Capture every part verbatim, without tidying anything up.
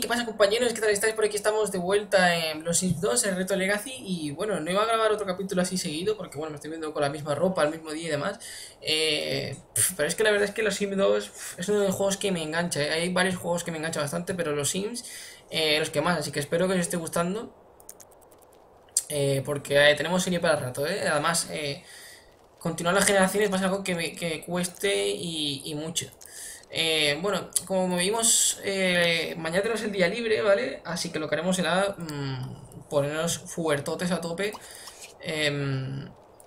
¿qué pasa, compañeros? ¿Qué tal estáis? Por aquí estamos de vuelta en Los Sims dos, el reto Legacy. Y bueno, no iba a grabar otro capítulo así seguido porque bueno, me estoy viendo con la misma ropa el mismo día y demás. Eh, pf, pero es que la verdad es que Los Sims dos pf, es uno de los juegos que me engancha, ¿eh? Hay varios juegos que me enganchan bastante, pero Los Sims, eh, los que más. Así que espero que os esté gustando. Eh, porque eh, tenemos serie para rato, ¿eh? Además, eh, continuar las generaciones va a ser algo que me que cueste y, y mucho. Eh, bueno, como vimos, eh, mañana tenemos el día libre, ¿vale? Así que lo que haremos será mmm, ponernos fuertotes a tope. Eh,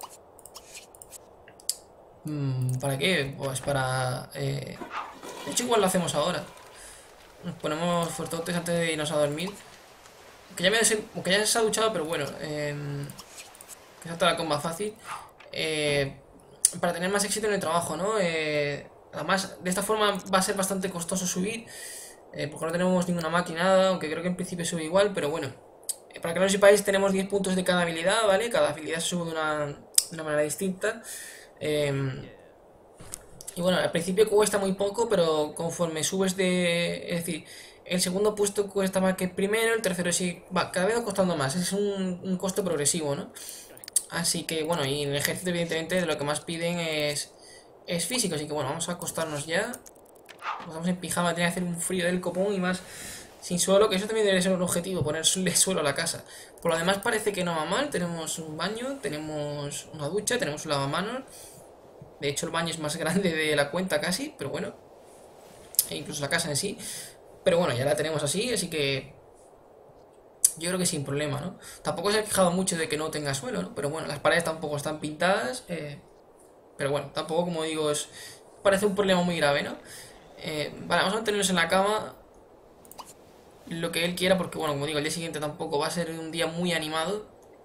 mm, ¿Para qué? Pues para... Eh, de hecho, igual lo hacemos ahora. Nos ponemos fuertotes antes de irnos a dormir. Que ya, me des, que ya se ha duchado, pero bueno. Eh, que salta la comba fácil. Eh, para tener más éxito en el trabajo, ¿no? Eh, además, de esta forma va a ser bastante costoso subir. Eh, porque no tenemos ninguna máquina, aunque creo que en principio sube igual, pero bueno. Eh, para que no lo sepáis, tenemos diez puntos de cada habilidad, ¿vale? Cada habilidad se sube de una, de una manera distinta. Eh, y bueno, al principio cuesta muy poco, pero conforme subes de... Es decir, el segundo puesto cuesta más que el primero, el tercero sí... Va, cada vez va costando más, es un, un costo progresivo, ¿no? Así que bueno, y en el ejército evidentemente de lo que más piden es, es físico, así que bueno, vamos a acostarnos ya. Estamos en pijama, tiene que hacer un frío del copón y más sin suelo, que eso también debe ser un objetivo, ponerle suelo a la casa. Por lo demás parece que no va mal, tenemos un baño, tenemos una ducha, tenemos un lavamanos. De hecho el baño es más grande de la cuenta casi, pero bueno. E incluso la casa en sí. Pero bueno, ya la tenemos así, así que... Yo creo que sin problema, ¿no? Tampoco se ha quejado mucho de que no tenga suelo, ¿no? Pero bueno, las paredes tampoco están pintadas. Eh, pero bueno, tampoco, como digo, es parece un problema muy grave, ¿no? Eh, vale, vamos a mantenernos en la cama lo que él quiera, porque bueno, como digo, el día siguiente tampoco va a ser un día muy animado.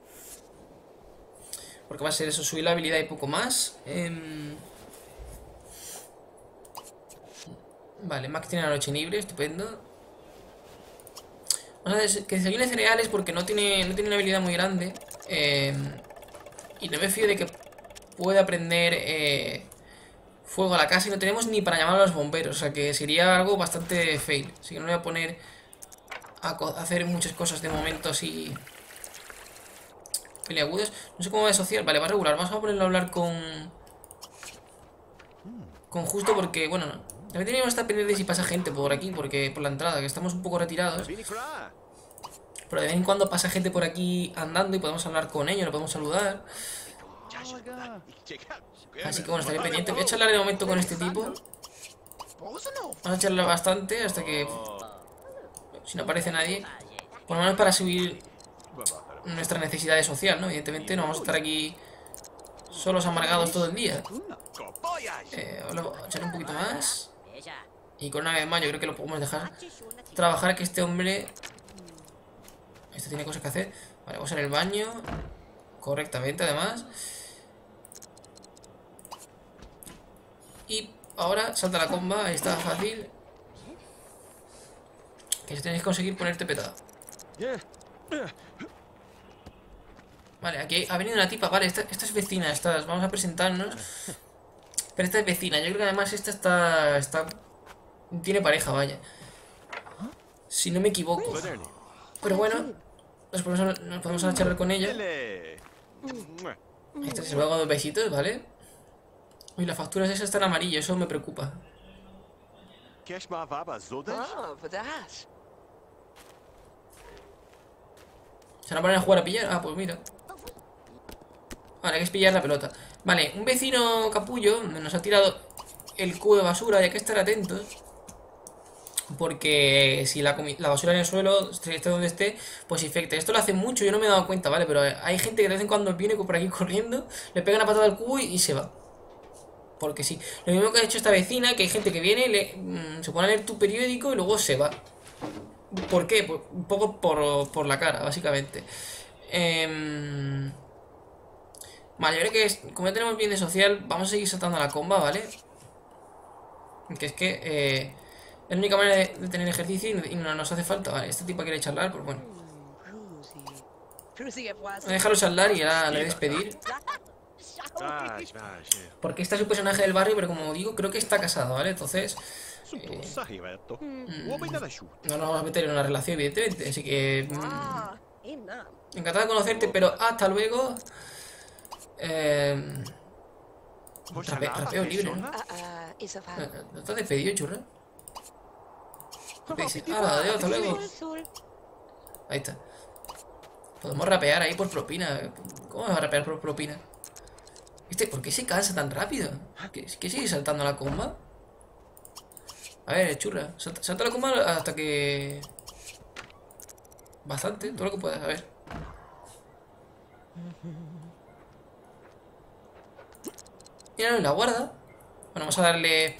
Porque va a ser eso, subir la habilidad y poco más. Eh, vale, Max tiene la noche libre, estupendo. Vamos a ver, que desayune cereales porque no tiene, no tiene una habilidad muy grande. Eh, y no me fío de que pueda prender eh, fuego a la casa y no tenemos ni para llamar a los bomberos. O sea que sería algo bastante fail. Así que no me voy a poner a hacer muchas cosas de momento así peleagudos. No sé cómo va a social. Vale, va a regular. Vamos a ponerlo a hablar con... Con Justo porque, bueno, no. También teníamos que estar pendientes si pasa gente por aquí, porque por la entrada, que estamos un poco retirados. Pero de vez en cuando pasa gente por aquí andando y podemos hablar con ellos, lo podemos saludar. Así que bueno, estaré pendiente. Voy a charlar de momento con este tipo. Vamos a charlar bastante hasta que... Si no aparece nadie. Por lo menos para subir nuestra necesidad de social, ¿no? Evidentemente no vamos a estar aquí solos amargados todo el día. Eh, vamos a echar un poquito más. Y con una vez más yo creo que lo podemos dejar trabajar, que este hombre... Este tiene cosas que hacer. Vale, vamos en el baño. Correctamente, además. Y ahora salta la comba. Ahí está, fácil. Que si tenéis que conseguir ponerte petado. Vale, aquí ha venido una tipa. Vale, esta, esta es vecina. Esta, vamos a presentarnos. Pero esta es vecina. Yo creo que además esta está... está tiene pareja, vaya. Si no me equivoco. Pero bueno, nos podemos, nos podemos a charlar con ella. Esta se va a dos besitos, ¿vale? Uy, las facturas esas están amarillas, eso me preocupa. ¿Se van a poner a jugar a pillar? Ah, pues mira. Vale, hay que pillar la pelota. Vale, un vecino capullo nos ha tirado el cubo de basura y hay que estar atentos. Porque si la, la basura en el suelo, esté donde esté, pues infecta. Esto lo hace mucho, yo no me he dado cuenta, ¿vale? Pero hay gente que de vez en cuando viene por aquí corriendo, le pega una patada al cubo y, y se va. Porque sí. Lo mismo que ha hecho esta vecina, que hay gente que viene, le, mmm, se pone a leer tu periódico y luego se va. ¿Por qué? Por, un poco por, por la cara, básicamente. Eh... Vale, yo creo que es, como ya tenemos bien de social, vamos a seguir saltando la comba, ¿vale? Que es que... Eh... Es la única manera de, de tener ejercicio y no nos hace falta. Vale, este tipo quiere charlar, pues bueno. Déjalo charlar y ahora le voy a despedir. Porque este es un personaje del barrio, pero como digo, creo que está casado, ¿vale? Entonces, Eh, Mm. no nos vamos a meter en una relación, evidentemente. Así que... mm, Ah, inna. encantado de conocerte, pero hasta luego. Eh, rape- rapeo libre, ¿no? Ah, ah, Isafal. Eh, ¿No estás despedido, churra? Te dice, ah, adiós, hasta luego. Sul, sul. Ahí está. Podemos rapear ahí por propina. ¿Cómo vas a rapear por propina? Este, ¿por qué se cansa tan rápido? ¿Qué, qué sigue saltando la comba? A ver, churra. Salta, salta la comba hasta que... Bastante, todo lo que puedas, a ver. Mira, la guarda. Bueno, vamos a darle...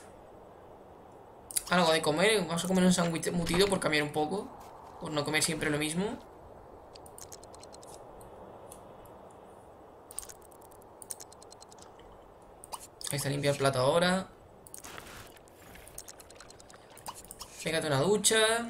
algo de comer. Vamos a comer un sándwich mutido por cambiar un poco. Por no comer siempre lo mismo. Ahí está, limpia el plato ahora. Pégate una ducha.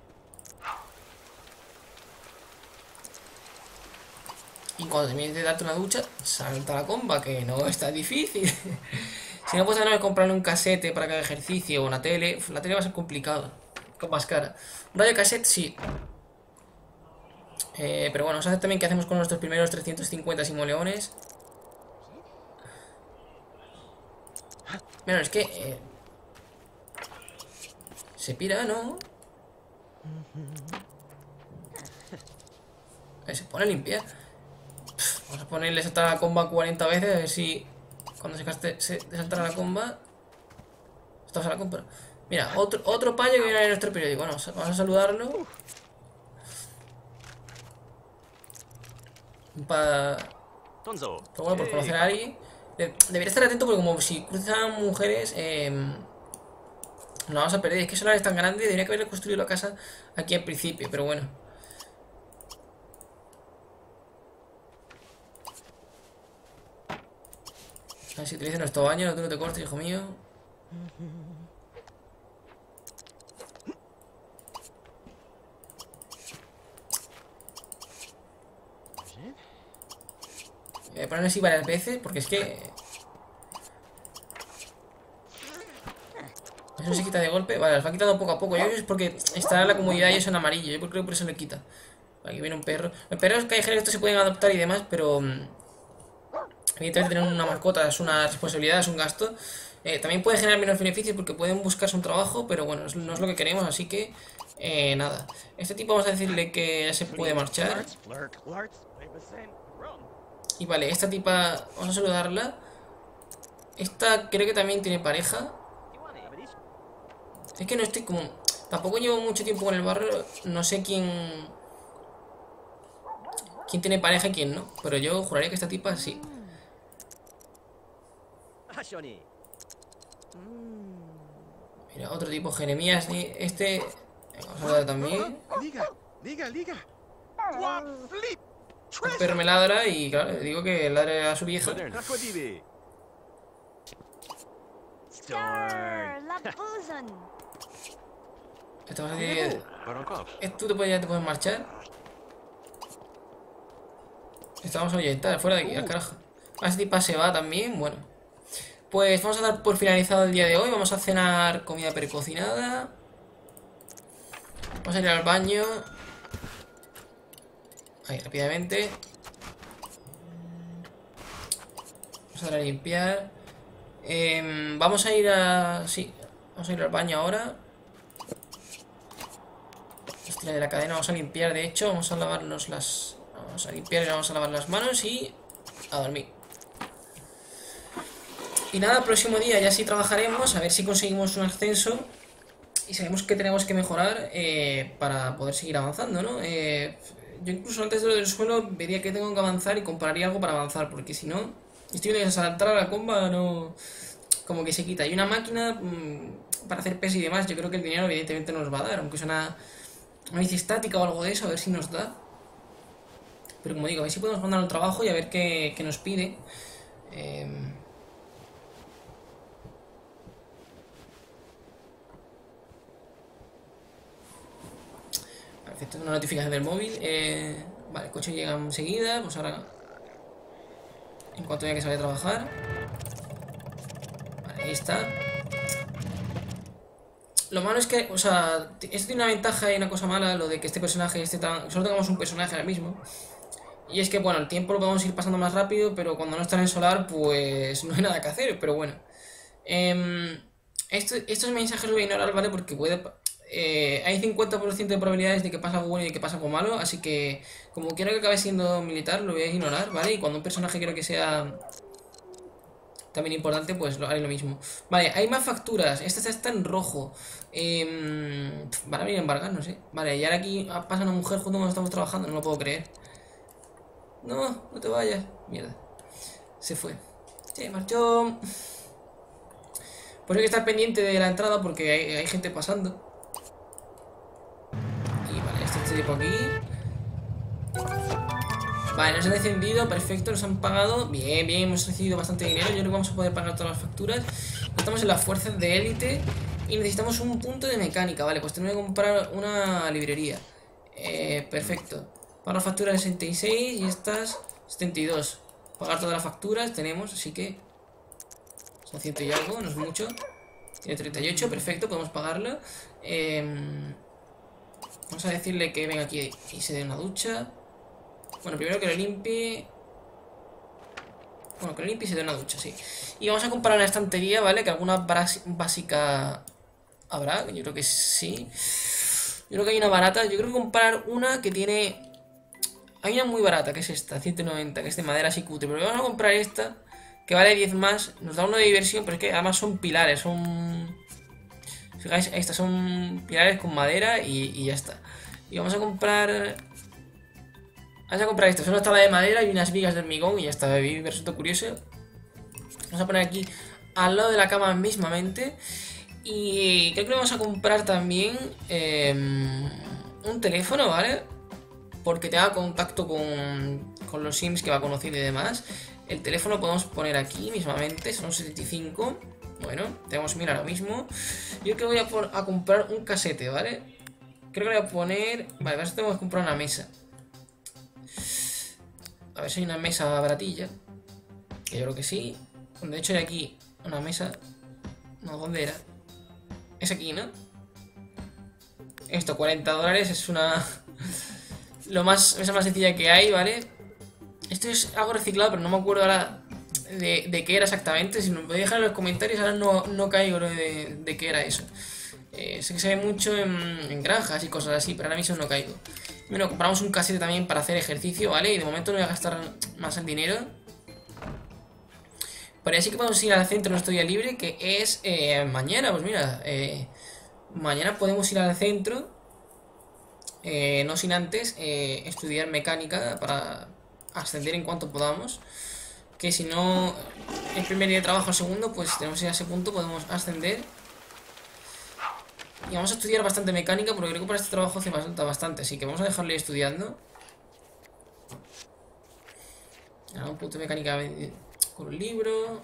Y cuando termines de darte una ducha, salta la comba, que no está difícil. Si no, pues no comprarle un casete para que haga ejercicio o una tele. La tele va a ser complicado, con más cara. Un radio cassette sí. Eh, pero bueno, vamos a ver también qué hacemos con nuestros primeros trescientos cincuenta simoleones. Bueno, es que... Eh, se pira, ¿no? Eh, se pone a limpiar. Pff, vamos a ponerle saltar la comba cuarenta veces, a ver si... Cuando se, caste, se saltará la comba... Esto se la compra. Mira, otro, otro payo que viene en nuestro periódico. Bueno, vamos a saludarlo. Para... Pero bueno, por conocer a alguien. Debería estar atento porque como si cruzan mujeres... Eh, nos vamos a perder. Es que Solar es tan grande. Debería que haberle construido la casa aquí al principio, pero bueno. A ver si utiliza nuestro baño. No, tú no te cortes, hijo mío. Voy a poner así varias veces porque es que... Eso se quita de golpe. Vale, las va quitando poco a poco. Yo creo que es porque está en la comodidad y eso en amarillo. Yo creo que por eso le quita. Aquí viene un perro. Los perros callejeros estos se pueden adoptar y demás, pero... Evidentemente tener una mascota es una responsabilidad, es un gasto. Eh, también puede generar menos beneficios porque pueden buscarse un trabajo, pero bueno, no es lo que queremos, así que... Eh, nada. Este tipo vamos a decirle que ya se puede marchar. Y vale, esta tipa... Vamos a saludarla. Esta creo que también tiene pareja. Es que no estoy como... Tampoco llevo mucho tiempo con el barrio. No sé quién... Quién tiene pareja y quién no. Pero yo juraría que esta tipa sí. Mira, otro tipo, Jeremías. Este... Vamos a hablar también. El perro me ladra y claro, le digo que ladre a su vieja. Esto vas a decir... ¿Tú te puedes, ya te puedes marchar? Estamos a ahuyentar, fuera de aquí, al carajo. A ese tipo se va también, bueno. Pues vamos a dar por finalizado el día de hoy. Vamos a cenar comida precocinada. Vamos a ir al baño. Ahí, rápidamente. Vamos a dar a limpiar. Eh, vamos a ir a... Sí, vamos a ir al baño ahora. Hostia, de la cadena vamos a limpiar, de hecho. Vamos a lavarnos las... Vamos a limpiar y vamos a lavar las manos y... a dormir. Y nada, el próximo día ya sí trabajaremos. A ver si conseguimos un ascenso. Y sabemos que tenemos que mejorar eh, para poder seguir avanzando, ¿no? Eh, yo incluso antes de lo del suelo vería que tengo que avanzar y compraría algo para avanzar. Porque si no, estoy viendo que saltar a la comba no... Como que se quita. Y una máquina mmm, para hacer peso y demás. Yo creo que el dinero evidentemente nos va a dar. Aunque sea una, una bici estática o algo de eso. A ver si nos da. Pero como digo, a ver si podemos mandar al trabajo y a ver qué, qué nos pide. Eh... Perfecto, una notificación del móvil. Eh... Vale, el coche llega enseguida. Pues ahora, en cuanto haya que salir a trabajar. Vale, ahí está. Lo malo es que, o sea, esto tiene una ventaja y una cosa mala, lo de que este personaje esté tan... Solo tengamos un personaje ahora mismo. Y es que, bueno, el tiempo lo podemos ir pasando más rápido, pero cuando no está en el solar, pues no hay nada que hacer, pero bueno. Eh, esto, estos mensajes los voy a ignorar, ¿vale? Porque puede... Eh, hay cincuenta por ciento de probabilidades de que pasa algo bueno y de que pasa algo malo, así que como quiero que acabe siendo militar, lo voy a ignorar, ¿vale? Y cuando un personaje quiero que sea también importante, pues lo haré lo mismo. Vale, hay más facturas. Esta está en rojo. Eh, van a venir a embargar, no sé. Vale, y ahora aquí pasa una mujer justo cuando estamos trabajando, no lo puedo creer. No, no te vayas. Mierda. Se fue. Se marchó. Pues hay que estar pendiente de la entrada porque hay, hay gente pasando. Y vale, este, este tipo aquí. Vale, nos han descendido, perfecto, nos han pagado. Bien, bien, hemos recibido bastante dinero. Yo creo que vamos a poder pagar todas las facturas. Estamos en las fuerzas de élite y necesitamos un punto de mecánica. Vale, pues tenemos que comprar una librería. Eh, perfecto. Pagar las facturas de sesenta y seis y estas setenta y dos. Pagar todas las facturas tenemos, así que son ciento y algo, no es mucho. Tiene treinta y ocho, perfecto, podemos pagarlo. Eh, vamos a decirle que venga aquí y se dé una ducha. Bueno, primero que lo limpie. Bueno, que lo limpie y se dé una ducha, sí. Y vamos a comprar una estantería, ¿vale? Que alguna básica habrá, yo creo que sí. Yo creo que hay una barata. Yo creo que comprar una que tiene... Hay una muy barata, que es esta, ciento noventa, que es de madera así cutre. Pero vamos a comprar esta, que vale diez más. Nos da uno de diversión, pero es que además son pilares, son... Fijáis, estas son pilares con madera y, y ya está. Y vamos a comprar... Vamos a comprar esto, es una tabla de madera y unas vigas de hormigón y ya está, me resulta curioso. Vamos a poner aquí al lado de la cama mismamente. Y creo que vamos a comprar también eh, un teléfono, ¿vale? Porque tenga contacto con, con los sims que va a conocer y demás. El teléfono podemos poner aquí mismamente, son setenta y cinco. Bueno, tenemos mil ahora mismo. Yo creo que voy a, por, a comprar un casete, ¿vale? Creo que voy a poner... Vale, para eso tengo que comprar una mesa. A ver si hay una mesa baratilla. Que yo creo que sí. De hecho hay aquí una mesa. No, ¿dónde era? Es aquí, ¿no? Esto, cuarenta dólares, es una... Lo más... Es la más sencilla que hay, ¿vale? Esto es algo reciclado, pero no me acuerdo ahora de, de qué era exactamente. Si me podéis dejar en los comentarios, ahora no, no caigo de, de qué era eso. Eh, sé que se ve mucho en, en granjas y cosas así, pero ahora mismo no caigo. Bueno, compramos un casete también para hacer ejercicio, ¿vale? Y de momento no voy a gastar más el dinero. Por ahí sí que podemos ir al centro nuestro día libre, que es eh, mañana. Pues mira, eh, mañana podemos ir al centro. Eh, no sin antes eh, estudiar mecánica para ascender en cuanto podamos. Que si no, el primer día de trabajo, el segundo, pues tenemos que ir a ese punto, podemos ascender. Y vamos a estudiar bastante mecánica porque creo que para este trabajo hace falta bastante. Así que vamos a dejarle estudiando. Ahora un punto de mecánica con un libro.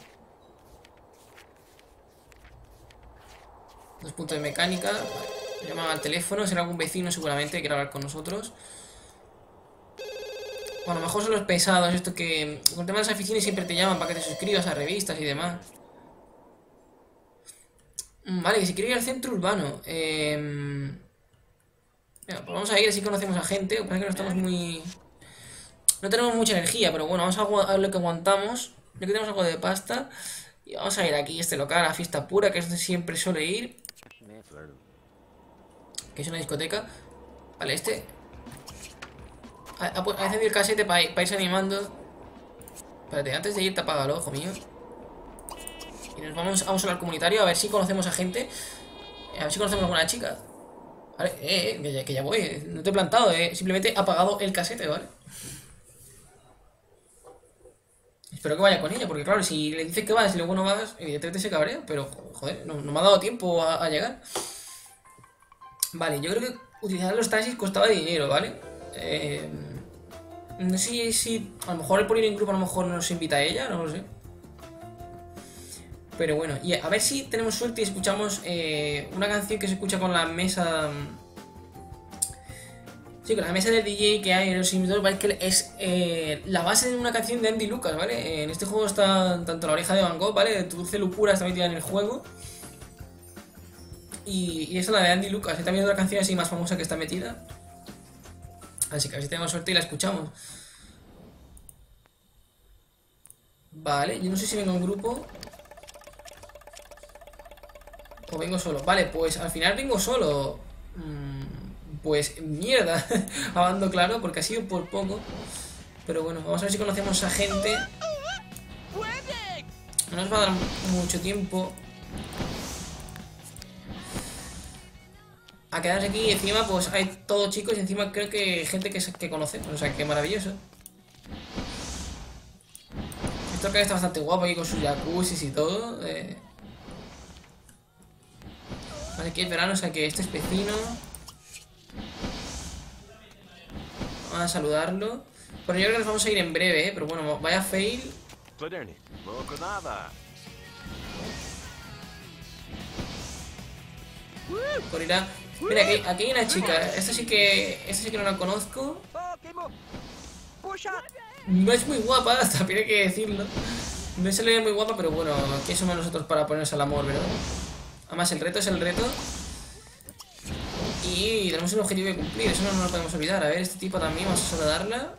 Dos puntos de mecánica. Vale. Llaman al teléfono. Será algún vecino seguramente que quiera hablar con nosotros. Bueno, a lo mejor son los pesados. Esto que con el tema de las aficiones siempre te llaman para que te suscribas a revistas y demás. Vale, que si quiero ir al centro urbano. Eh... Venga, pues vamos a ir, así conocemos a gente. Lo que pasa es que no estamos muy... No tenemos mucha energía, pero bueno, vamos a ver lo que aguantamos. Ya que tenemos algo de pasta. Y vamos a ir aquí a este local, a Fiesta Pura, que es donde siempre suele ir. Que es una discoteca. Vale, este... Ha, ha, ha encendido el casete para, para irse animando. Espérate, antes de irte apágalo, ojo mío. Y nos vamos a un solar comunitario a ver si conocemos a gente. A ver si conocemos a alguna chica. Vale, eh, eh, que ya, que ya voy. No te he plantado, eh. Simplemente he apagado el casete, ¿vale? Espero que vaya con ella, porque claro, si le dices que vas y luego no vas, evidentemente se cabrea. Pero, joder, no, no me ha dado tiempo a, a llegar. Vale, yo creo que utilizar los taxis costaba dinero, ¿vale? Eh, no sé si... A lo mejor el por ir en grupo a lo mejor nos invita a ella, no lo sé. Pero bueno, y a ver si tenemos suerte y escuchamos eh, una canción que se escucha con la mesa... Sí, con la mesa del D J que hay en los Sims dos, ¿vale? Que es eh, la base de una canción de Andy Lucas, ¿vale? En este juego está tanto la oreja de Van Gogh, ¿vale? Tu dulce locura está metida en el juego. Y, y esa es la de Andy Lucas. Y también otra canción así más famosa que está metida. Así que a ver si tenemos suerte y la escuchamos. Vale, yo no sé si vengo en grupo o vengo solo. Vale, pues al final vengo solo. mm, Pues mierda. Hablando claro, porque ha sido por poco. Pero bueno, vamos a ver si conocemos a gente. No nos va a dar mucho tiempo a quedarse aquí. Y encima pues hay todos chicos y encima creo que gente que, que conocemos. O sea, que maravilloso. Esto que está bastante guapo aquí con sus jacuzzi y todo. eh. Vale, aquí es verano, o sea que este es vecino. Vamos a saludarlo. Pero yo creo que nos vamos a ir en breve, ¿eh? Pero bueno, vaya fail. Por ir a... Mira, aquí, aquí hay una chica. Esta sí que... Esta sí que no la conozco. No es muy guapa, también hay que decirlo. No se le ve muy guapa, pero bueno, ¿quién somos nosotros para ponerse al amor, verdad? Además, el reto es el reto. Y tenemos un objetivo que cumplir, eso no nos lo podemos olvidar. A ver, este tipo también, vamos a saludarla.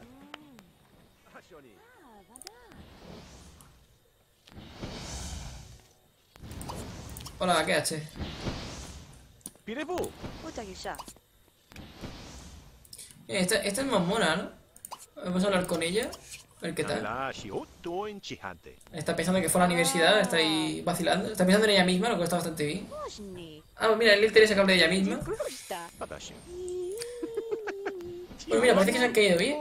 Hola, ¿qué haces? Esta, esta es más mona, ¿no? Vamos a hablar con ella. A ver qué tal. Está pensando que fue a la universidad, está ahí vacilando. Está pensando en ella misma, lo que está bastante bien. Ah, pues mira, el Teresa que habla de ella misma. Bueno, mira, parece que se han caído bien.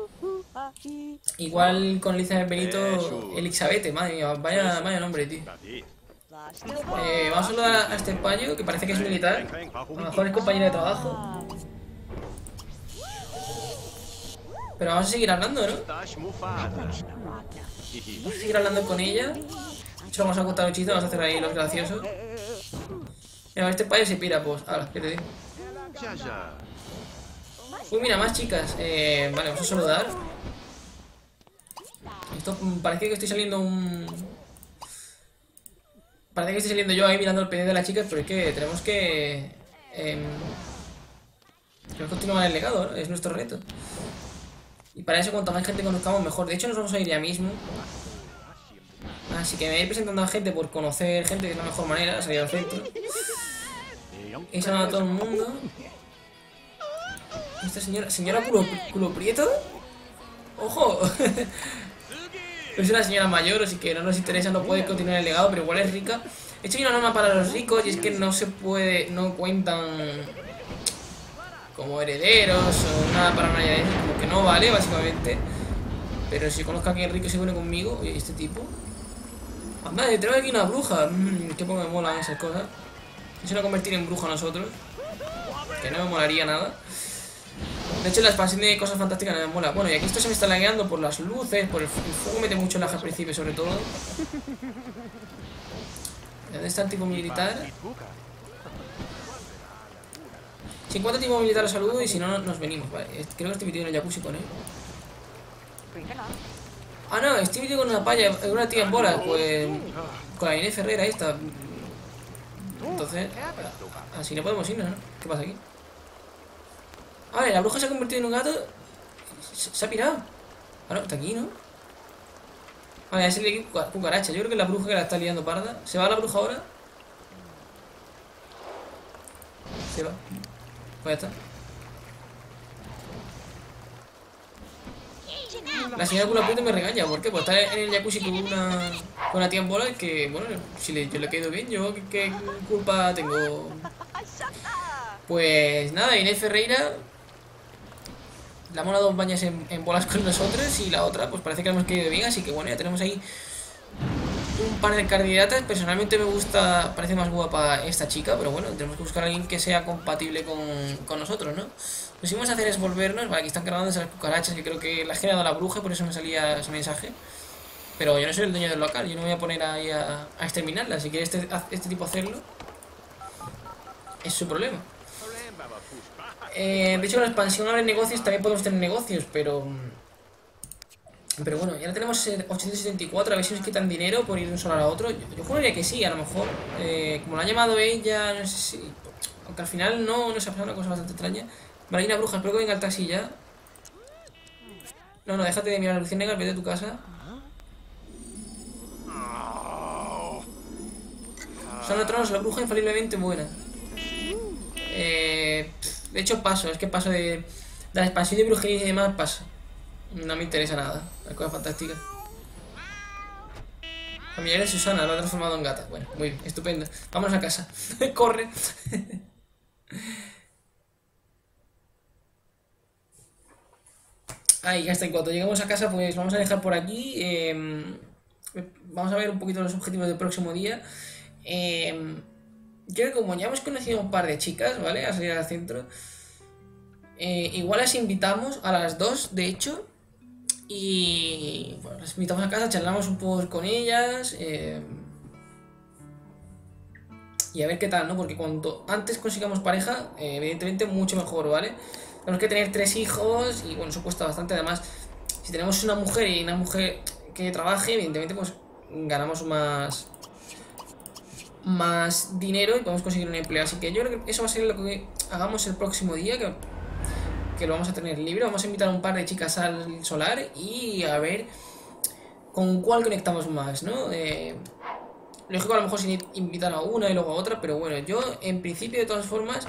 Igual con Elizabeth Benito, Elizabeth, madre mía, vaya, vaya nombre, tío. Eh, vamos a saludar a este payo, que parece que es militar. A lo mejor es compañero de trabajo. Pero vamos a seguir hablando, ¿no? Vamos a seguir hablando con ella. Solo vamos a contar un chiste, vamos a hacer ahí los graciosos. Mira, este payo se pira, pues. Ahora, ¿qué te digo? Uy, mira, más chicas. Eh, vale, vamos a saludar. Esto parece que estoy saliendo un... Parece que estoy saliendo yo ahí mirando el pendiente de las chicas, pero es que tenemos que... Eh, tenemos que continuar el legado, ¿no? Es nuestro reto. Y para eso, cuanto más gente conozcamos, mejor. De hecho, nos vamos a ir ya mismo. Así que me voy presentando a gente por conocer gente, que es la mejor manera, salir al centro. He saludado a todo el mundo. Esta señora... ¿Señora culo, culo prieto? ¡Ojo! Es una señora mayor, así que no nos interesa, no puede continuar el legado, pero igual es rica. He hecho una norma para los ricos y es que no se puede... No cuentan... como herederos o nada para nadie de eso, como que no vale, básicamente. Pero si conozco a alguien rico y se une conmigo, oye, este tipo. Anda, tenemos aquí una bruja. Mmm, qué poco me molan esas cosas. Se van a convertir en bruja a nosotros. Que no me molaría nada. De hecho, la expansión de cosas fantásticas no me mola. Bueno, y aquí esto se me está lagueando por las luces, por el, el fuego mete mucho lag al principio, sobre todo. ¿Dónde está el tipo militar? Si encuentro tipo militar lo saludo y si no, nos venimos. Vale, creo que estoy metido en el jacuzzi con él. Ah, no, estoy metido con una palla, una tía en bola, pues... Con la Inés Ferrera esta. Entonces... Así no podemos irnos, ¿no? ¿Qué pasa aquí? Vale, la bruja se ha convertido en un gato. Se, se ha pirado. Ah, no, está aquí, ¿no? Vale, es el cucaracha. Yo creo que es la bruja que la está liando parda. ¿Se va la bruja ahora? Se va. Pues ya está. La señora culo prieto me regaña. ¿Por qué? Pues está en el jacuzzi con una, con una tía en bola que, bueno, si le, yo le quedo bien, yo qué, qué culpa tengo. Pues nada, Inés Ferreira. La mona dos bañas en, en bolas con nosotros y la otra, pues parece que le hemos quedado bien. Así que bueno, ya tenemos ahí un par de candidatas. Personalmente me gusta, parece más guapa esta chica, pero bueno, tenemos que buscar a alguien que sea compatible con, con nosotros, ¿no? Lo que vamos a hacer es volvernos. Vale, aquí están cargando esas cucarachas que creo que la ha generado la bruja, por eso me salía ese mensaje. Pero yo no soy el dueño del local, yo no me voy a poner ahí a, a exterminarla. Si quiere este, este tipo hacerlo, es su problema. Eh, de hecho, con la expansión abre negocios, también podemos tener negocios, pero Pero bueno, ya tenemos eh, ochocientos setenta y cuatro, a ver si nos quitan dinero por ir de un solar a otro. Yo, yo juraría que sí, a lo mejor. Eh, como lo ha llamado ella, no sé si... Aunque al final no, no se ha pasado una cosa bastante extraña. Vale, hay una bruja, espero que venga el taxi ya. No, no, déjate de mirar luciérnagas, vete a tu casa. Son de Tronos, la bruja infaliblemente buena. Eh, de hecho paso, es que paso de, de la expansión de brujería y demás, paso. No me interesa nada, la cosa fantástica. Familiar de Susana, lo ha transformado en gata. Bueno, muy bien, estupendo. Vámonos a casa. Corre. Ahí, ya está. En cuanto lleguemos a casa, pues vamos a dejar por aquí. eh, Vamos a ver un poquito los objetivos del próximo día. Eh, yo creo que como ya hemos conocido a un par de chicas, ¿vale? A salir al centro. Eh, igual las invitamos a las dos, de hecho. Y bueno, las invitamos a casa, charlamos un poco con ellas. Eh, y a ver qué tal, ¿no? Porque cuanto antes consigamos pareja, eh, evidentemente mucho mejor, ¿vale? Tenemos que tener tres hijos y bueno, eso cuesta bastante. Además, si tenemos una mujer y una mujer que trabaje, evidentemente pues ganamos más más dinero y podemos conseguir un empleo. Así que yo creo que eso va a ser lo que hagamos el próximo día, que, que lo vamos a tener libre. Vamos a invitar a un par de chicas al solar y a ver con cuál conectamos más, ¿no? Eh, lógico, a lo mejor sin invitar a una y luego a otra, pero bueno, yo en principio de todas formas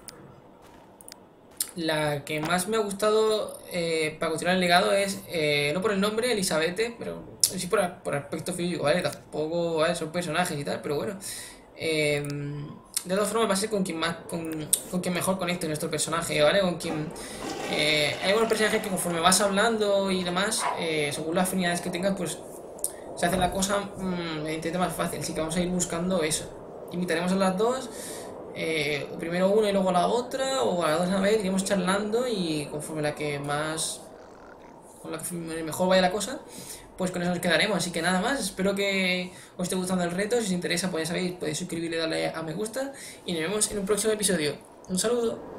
la que más me ha gustado eh, para continuar el legado es, eh, no por el nombre, Elizabeth, pero sí por, por aspecto físico, ¿vale? Tampoco, ¿vale? Son personajes y tal, pero bueno. Eh, de todas formas va a ser con quien más, con, con quien mejor conecte nuestro personaje, ¿vale? Con quien... Eh, hay algunos personajes que conforme vas hablando y demás, eh, según las afinidades que tengas, pues se hace la cosa mmm, evidentemente más fácil. Así que vamos a ir buscando eso. Invitaremos a las dos. Eh, o primero una y luego la otra, o a las dos a la vez, iremos charlando y conforme la que más, con la que mejor vaya la cosa, pues con eso nos quedaremos. Así que nada más, espero que os esté gustando el reto. Si os interesa, pues ya sabéis, podéis suscribirle, darle a me gusta y nos vemos en un próximo episodio. Un saludo.